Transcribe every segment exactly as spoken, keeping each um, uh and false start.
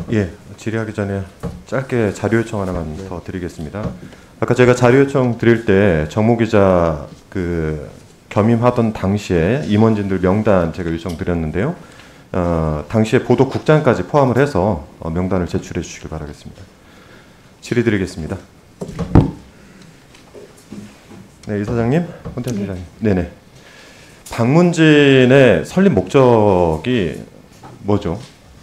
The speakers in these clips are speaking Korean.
예, 질의하기 전에 짧게 자료 요청 하나만 네. 더 드리겠습니다. 아까 제가 자료 요청 드릴 때 정모 기자 그 겸임하던 당시에 임원진들 명단 제가 요청 드렸는데요. 어, 당시에 보도국장까지 포함을 해서 어, 명단을 제출해 주시길 바라겠습니다. 질의 드리겠습니다. 네, 이사장님, 콘텐츠 네. 이사장님. 네네. 방문진의 설립 목적이 뭐죠?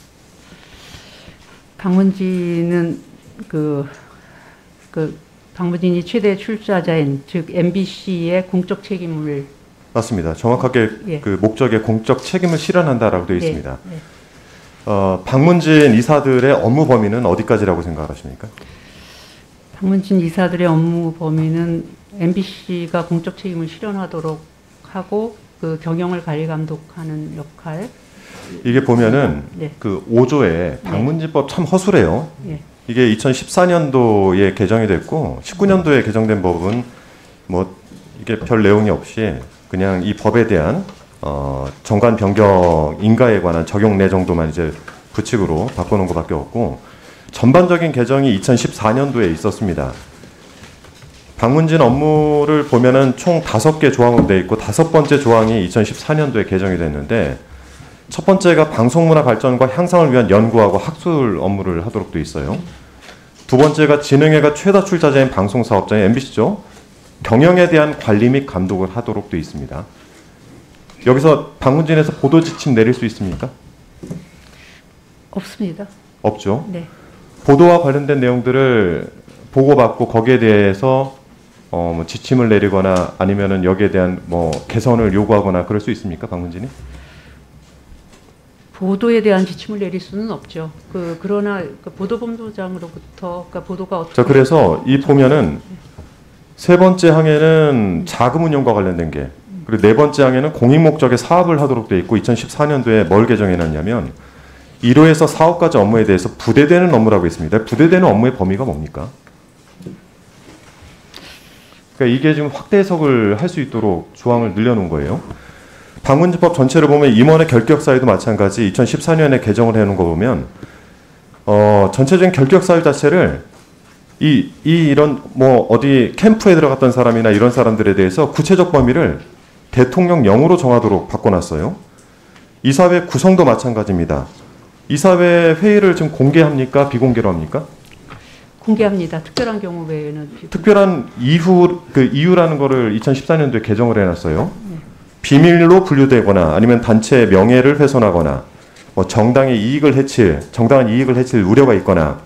방문진은 그, 그 방문진이 최대 출자자인 즉 엠비씨의 공적 책임을 맞습니다. 정확하게 예. 그 목적의 공적 책임을 실현한다라고 되어 있습니다. 네, 네. 어, 방문진 이사들의 업무 범위는 어디까지라고 생각하십니까? 방문진 이사들의 업무 범위는 엠비씨가 공적 책임을 실현하도록 하고 그 경영을 관리 감독하는 역할. 이게 보면은 네. 그 오 조에 방문진법 참 허술해요. 네. 이게 이천십사 년도에 개정이 됐고 십구 년도에 개정된 법은 뭐 이게 별 내용이 없이 그냥 이 법에 대한 어, 정관 변경 인가에 관한 적용 내 정도만 이제 부칙으로 바꿔놓은 것밖에 없고 전반적인 개정이 이천십사 년도에 있었습니다. 방문진 업무를 보면은 총 다섯 개 조항으로 되어 있고 다섯 번째 조항이 이천십사 년도에 개정이 됐는데 첫 번째가 방송문화 발전과 향상을 위한 연구하고 학술 업무를 하도록 되어 있어요. 두 번째가 진흥회가 최다 출자자인 방송사업자인 엠비씨죠. 경영에 대한 관리 및 감독을 하도록 되어 있습니다. 여기서 방문진에서 보도 지침 내릴 수 있습니까? 없습니다. 없죠. 네. 보도와 관련된 내용들을 보고받고 거기에 대해서 어, 뭐 지침을 내리거나 아니면은 여기에 대한 뭐 개선을 요구하거나 그럴 수 있습니까, 방문진이? 보도에 대한 지침을 내릴 수는 없죠. 그 그러나 그 보도본부장으로부터 그러니까 보도가 어떻게 자, 그래서 이 보면은 세 번째 항에는 자금 운용과 관련된 게 그리고 네 번째 항에는 공익 목적의 사업을 하도록 되어 있고 이천십사 년도에 뭘 개정해놨냐면 일 호에서 사 호까지 업무에 대해서 부대되는 업무라고 있습니다. 부대되는 업무의 범위가 뭡니까? 그러니까 이게 지금 확대 해석을 할 수 있도록 조항을 늘려놓은 거예요. 방문진법 전체를 보면 임원의 결격 사유도 마찬가지 이천십사 년에 개정을 해놓은 거 보면 어, 전체적인 결격 사유 자체를 이, 이 이런 뭐 어디 캠프에 들어갔던 사람이나 이런 사람들에 대해서 구체적 범위를 대통령령으로 정하도록 바꿔놨어요. 이사회 구성도 마찬가지입니다. 이사회 회의를 지금 공개합니까? 비공개로 합니까? 공개합니다. 특별한 경우 외에는 비공... 특별한 이후 그 이유라는 거를 이천십사 년도에 개정을 해놨어요. 네. 비밀로 분류되거나 아니면 단체의 명예를 훼손하거나 뭐 정당의 이익을 해칠 정당한 이익을 해칠 우려가 있거나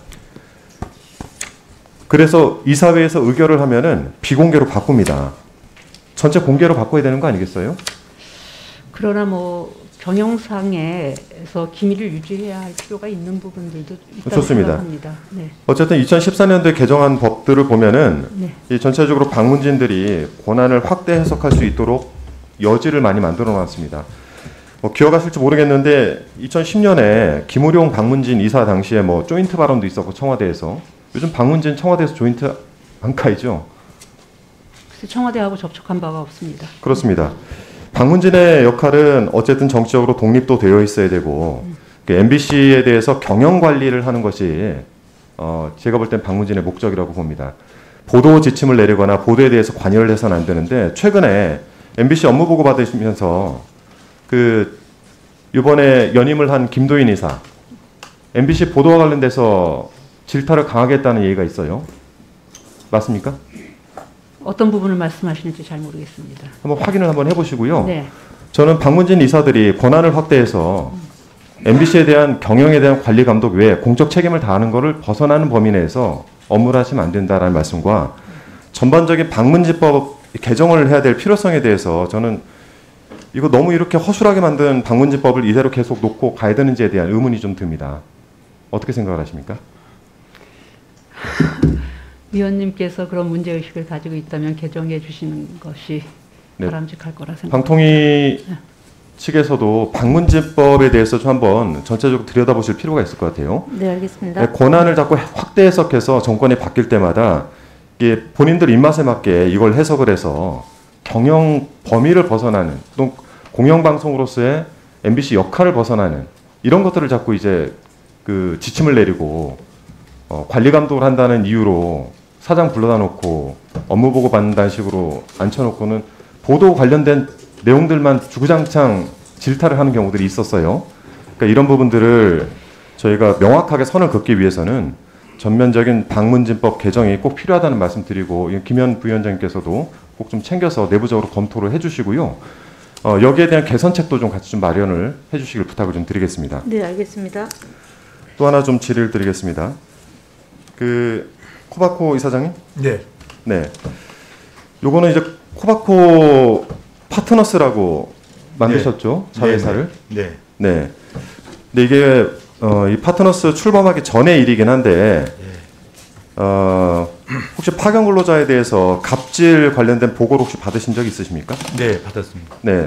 그래서 이사회에서 의결을 하면은 비공개로 바꿉니다. 전체 공개로 바꿔야 되는 거 아니겠어요? 그러나 뭐 경영상에서 기밀을 유지해야 할 필요가 있는 부분들도 있다고 좋습니다. 생각합니다. 네. 어쨌든 이천십사 년도에 개정한 법들을 보면은 네. 이 전체적으로 방문진들이 권한을 확대 해석할 수 있도록 여지를 많이 만들어 놨습니다. 뭐 기억하실지 모르겠는데 이천십 년에 김우룡 방문진 이사 당시에 뭐 조인트 발언도 있었고 청와대에서 요즘 방문진 청와대에서 조인트 안 가이죠? 청와대하고 접촉한 바가 없습니다. 그렇습니다. 방문진의 역할은 어쨌든 정치적으로 독립도 되어 있어야 되고 음. 그 엠비씨에 대해서 경영 관리를 하는 것이 어, 제가 볼 땐 방문진의 목적이라고 봅니다. 보도 지침을 내리거나 보도에 대해서 관여를 해서는 안 되는데 최근에 엠비씨 업무 보고 받으시면서 그 이번에 연임을 한 김도인 이사 엠비씨 보도와 관련돼서 질타를 강하게 했다는 얘기가 있어요. 맞습니까? 어떤 부분을 말씀하시는지 잘 모르겠습니다. 한번 확인을 한번 해보시고요. 네. 저는 방문진 이사들이 권한을 확대해서 엠비씨에 대한 경영에 대한 관리 감독 외에 공적 책임을 다하는 것을 벗어나는 범위 내에서 업무를 하시면 안 된다라는 말씀과 전반적인 방문진법 개정을 해야 될 필요성에 대해서 저는 이거 너무 이렇게 허술하게 만든 방문진법을 이대로 계속 놓고 가야 되는지에 대한 의문이 좀 듭니다. 어떻게 생각을 하십니까? 위원님께서 그런 문제의식을 가지고 있다면 개정해 주시는 것이 네. 바람직할 거라 생각합니다. 방통위 네. 측에서도 방문진법에 대해서 좀 한번 전체적으로 들여다보실 필요가 있을 것 같아요. 네, 알겠습니다. 네, 권한을 자꾸 확대 해석해서 정권이 바뀔 때마다 이게 본인들 입맛에 맞게 이걸 해석을 해서 경영 범위를 벗어나는 또 공영방송으로서의 엠비씨 역할을 벗어나는 이런 것들을 자꾸 이제 그 지침을 내리고 어, 관리 감독을 한다는 이유로 사장 불러다 놓고 업무 보고 받는다는 식으로 앉혀놓고는 보도 관련된 내용들만 주구장창 질타를 하는 경우들이 있었어요. 그러니까 이런 부분들을 저희가 명확하게 선을 긋기 위해서는 전면적인 방문진법 개정이 꼭 필요하다는 말씀드리고, 김현 부위원장님께서도 꼭 좀 챙겨서 내부적으로 검토를 해주시고요. 어, 여기에 대한 개선책도 좀 같이 좀 마련을 해주시길 부탁을 좀 드리겠습니다. 네, 알겠습니다. 또 하나 좀 질의를 드리겠습니다. 그 코바코 이사장님? 네. 네. 요거는 이제 코바코 파트너스라고 만드셨죠? 네. 자회사를? 네. 네. 근데 이게 어, 이 파트너스 출범하기 전의 일이긴 한데 네. 어, 혹시 파견 근로자에 대해서 갑질 관련된 보고를 혹시 받으신 적 있으십니까? 네, 받았습니다. 네.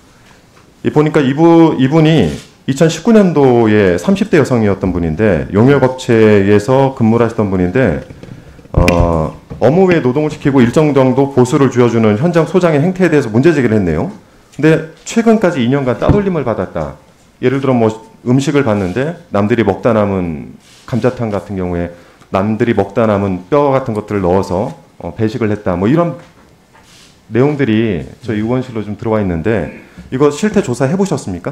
이 보니까 이분 이분이 이천십구 년도에 삼십 대 여성이었던 분인데 용역업체에서 근무를 하시던 분인데 어, 업무 외에 노동을 시키고 일정 정도 보수를 쥐어주는 현장 소장의 행태에 대해서 문제 제기를 했네요. 근데 최근까지 이 년간 따돌림을 받았다. 예를 들어 뭐 음식을 봤는데 남들이 먹다 남은 감자탕 같은 경우에 남들이 먹다 남은 뼈 같은 것들을 넣어서 어, 배식을 했다. 뭐 이런 내용들이 저희 의원실로 좀 들어와 있는데 이거 실태 조사해 보셨습니까?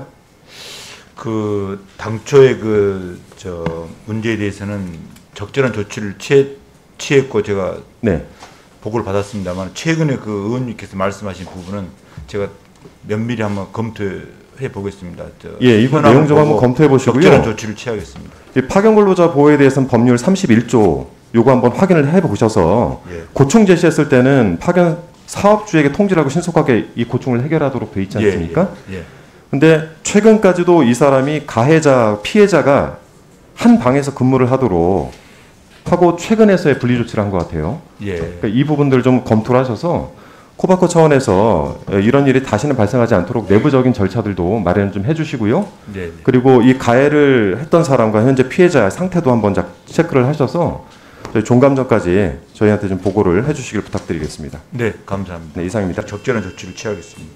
그 당초에 그 저 문제에 대해서는 적절한 조치를 취해, 취했고 제가 네. 보고를 받았습니다만 최근에 그 의원님께서 말씀하신 부분은 제가 면밀히 한번 검토해 보겠습니다. 저 예, 이거 내용 좀 한번 검토해 보시고요. 적절한 조치를 취하겠습니다. 이 파견 근로자 보호에 대해서는 법률 삼십일 조 요거 한번 확인을 해 보셔서 예. 고충 제시했을 때는 파견 사업주에게 통지하고 신속하게 이 고충을 해결하도록 돼 있지 않습니까? 예, 예, 예. 근데 최근까지도 이 사람이 가해자, 피해자가 한 방에서 근무를 하도록 하고 최근에서야 분리 조치를 한 것 같아요. 예. 그러니까 이 부분들 좀 검토를 하셔서 코바코 차원에서 이런 일이 다시는 발생하지 않도록 내부적인 절차들도 마련 좀 해주시고요. 네, 네. 그리고 이 가해를 했던 사람과 현재 피해자 상태도 한번 자- 체크를 하셔서 저희 종감전까지 저희한테 좀 보고를 해주시길 부탁드리겠습니다. 네, 감사합니다. 네, 이상입니다. 적절한 조치를 취하겠습니다.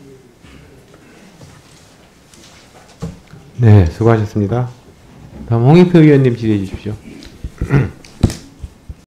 네, 수고하셨습니다. 다음 홍익표 의원님 질의해 주십시오.